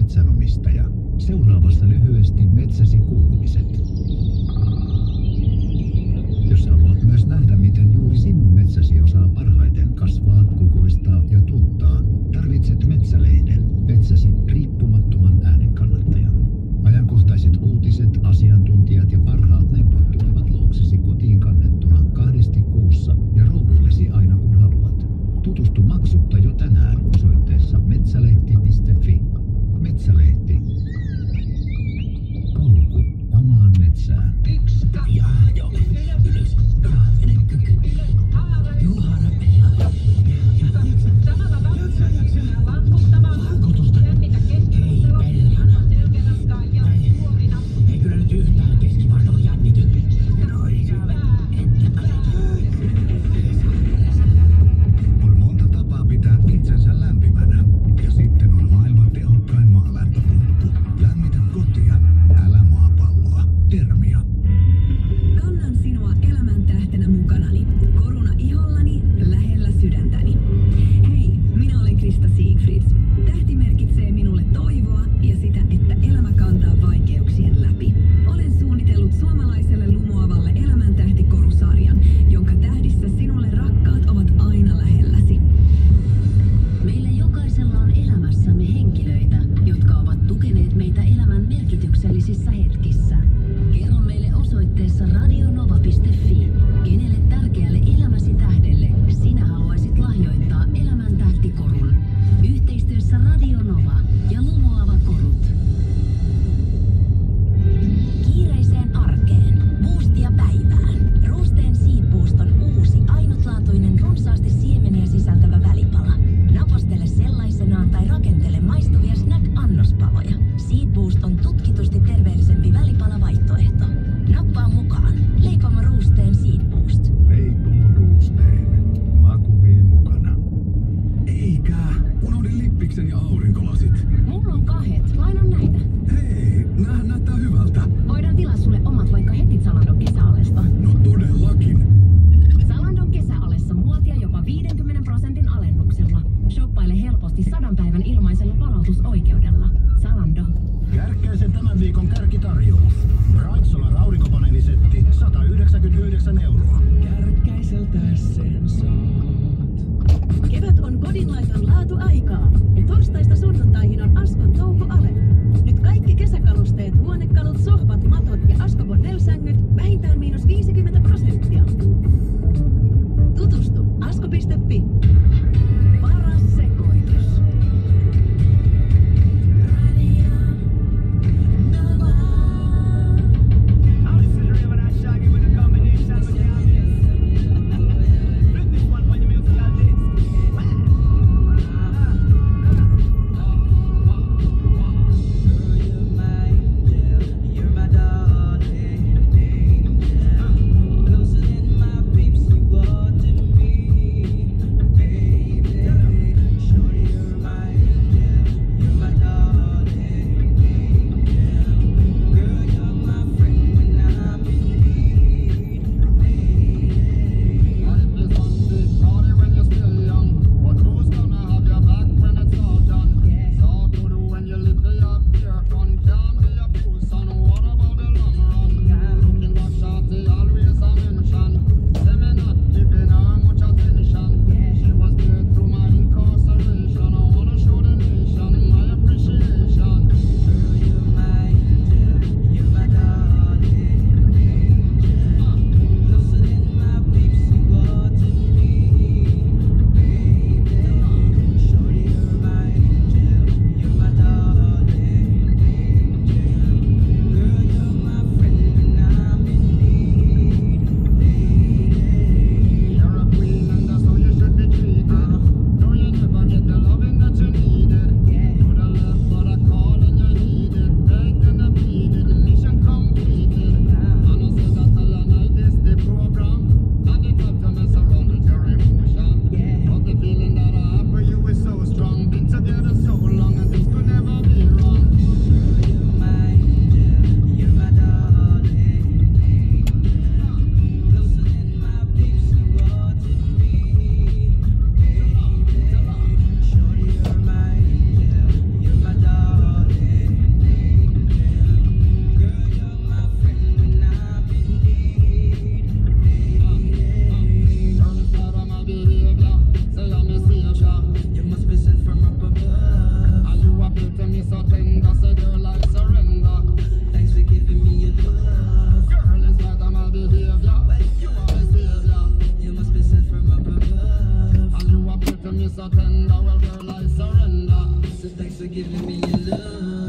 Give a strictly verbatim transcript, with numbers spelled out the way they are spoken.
metsänomistaja. Seuraavassa lyhyesti metsäsi kuulumiset. Jos haluat myös nähdä, miten juuri sinun metsäsi osaa parhaiten kasvaa, kukoistaa ja tuuttaa, tarvitset Metsälehden, metsäsi riippumattoman äänenkannattajan. Ajankohtaiset uutiset, asiantuntijat ja parhaat neuvot tulevat luoksesi kotiin kannettuna kahdesti kuussa ja rouvullesi aina kun haluat. Tutustu maksutta jo tänään osoitteessa metsälehti piste fi. Metsälehti. Polku omaan metsään. Yksi, kaksi, ja joo, ylös, ja mene kyky. Juhana, ja samalla vauhdilla lamputtamaan. vaikutusta. Lämmitä keskustelua. Hei, perhana. Selkärankaan ja Ei. suorina. Ei kyllä nyt yhtään keskivartalo jännity. No ei saa On monta tapaa pitää itsensä lämpimänä. Ja sitten on maailman tehokkain maalämpöpumppu. Lämmitä kotia, älä maapalloa. Termia. Kannan sinua elämäntähtenä mukanani, koruna ihollani, lähellä sydäntäni. Hei, minä olen Krista Siegfrieds. Tähti merkitsee minulle toivoa ja sitä, että elämä kantaa vaikeuksien läpi. Olen suunnitellut suomalaiselle lumoavalle elämäntähtikorusarjan, jonka tähdissä sinulle rakkaat ovat aina lähelläsi. Meillä jokaisella on elämässämme henkilöitä, jotka ovat tukeneet meitä elämän merkityksellisissä hetkissä. Kerro meille osoitteessa radionova piste fi, kenelle tärkeälle elämäsi tähdelle sinä haluaisit lahjoittaa elämän tähtikorun. Yhteistyössä Radio Nova ja Lumoava korut. Kiireiseen arkeen, boostia päivään. Roosteen Seed Boost on uusi, ainutlaatuinen, runsaasti siemeniä sisältävä välipala. Napostele sellaisenaan tai rakentele maistuvia snack-annospaloja. Seed Boost on tutkitusti terveellisempi välipalavaihtoehto. Nappaa mukaan. Leipomo Roosteen Seed Boost. Leipomo Roosteen. Maku vie mukana. Eikä, unohdin lippiksen ja aurinkolasit. Mulla on kahdet. Lainan näitä. Hei, nää näyttää hyvältä. Voidaan tilaa sulle omat vaikka heti Zalandon kesäalesta. No todellakin. Zalandon kesäalessa muotia jopa viidenkymmenen prosentin alennuksella. Shoppaile helposti sadan päivän ilmaisella palautusoikeudella. Zalando. Kärkkäisen tämän viikon kärkitarjous. Bright Solar aurinkopaneelisetti sata yhdeksänkymmentäyhdeksän euroa. Kärkkäiseltä sen saat. Kevät on kodinlaiton laatuaikaa ja torstaista sunnuntaihin on Askon toukoale. Nyt kaikki kesäkalusteet, huonekalut, sohvat, matot ja Askobon L-sängyt vähintään miinus viisikymmentä prosenttia. Tutustu asko piste fi. Paras sekoitus. giving me your love.